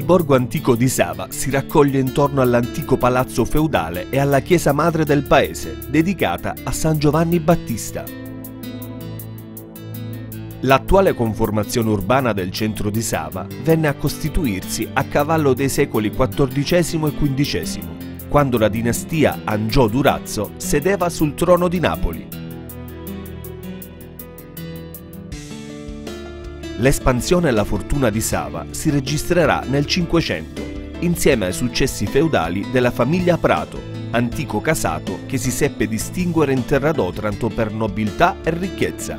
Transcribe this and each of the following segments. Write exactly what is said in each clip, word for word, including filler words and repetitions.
borgo antico di Sava si raccoglie intorno all'antico palazzo feudale e alla chiesa madre del paese, dedicata a San Giovanni Battista. L'attuale conformazione urbana del centro di Sava venne a costituirsi a cavallo dei secoli quattordicesimo e quindicesimo, quando la dinastia Angiò-Durazzo sedeva sul trono di Napoli. L'espansione e la fortuna di Sava si registrerà nel Cinquecento, insieme ai successi feudali della famiglia Prato, antico casato che si seppe distinguere in terra d'Otranto per nobiltà e ricchezza.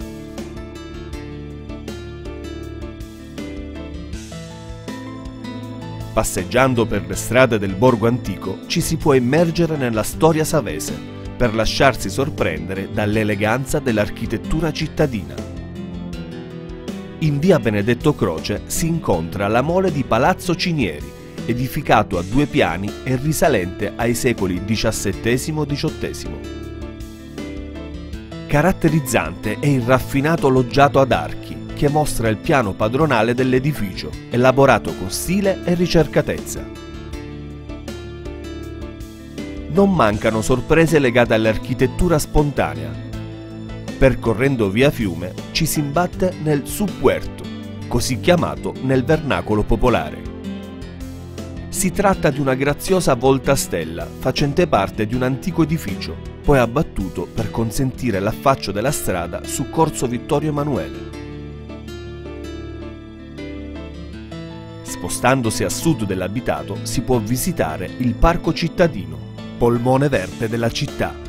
Passeggiando per le strade del borgo antico ci si può immergere nella storia savese, per lasciarsi sorprendere dall'eleganza dell'architettura cittadina. In via Benedetto Croce si incontra la mole di Palazzo Cinieri, edificato a due piani e risalente ai secoli diciassettesimo diciottesimo. Caratterizzante è il raffinato loggiato ad archi, che mostra il piano padronale dell'edificio, elaborato con stile e ricercatezza. Non mancano sorprese legate all'architettura spontanea. Percorrendo via Fiume ci si imbatte nel Subpuerto, così chiamato nel vernacolo popolare. Si tratta di una graziosa volta a stella facente parte di un antico edificio, poi abbattuto per consentire l'affaccio della strada su Corso Vittorio Emanuele. Spostandosi a sud dell'abitato si può visitare il Parco Cittadino, polmone verde della città.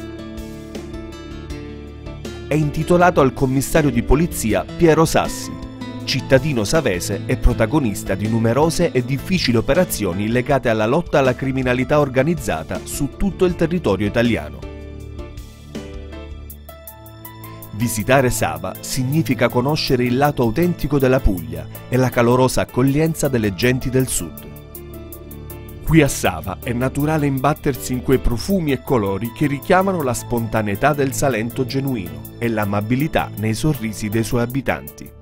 È intitolato al commissario di polizia Piero Sassi, cittadino savese e protagonista di numerose e difficili operazioni legate alla lotta alla criminalità organizzata su tutto il territorio italiano. Visitare Sava significa conoscere il lato autentico della Puglia e la calorosa accoglienza delle genti del sud. Qui a Sava è naturale imbattersi in quei profumi e colori che richiamano la spontaneità del Salento genuino e l'amabilità nei sorrisi dei suoi abitanti.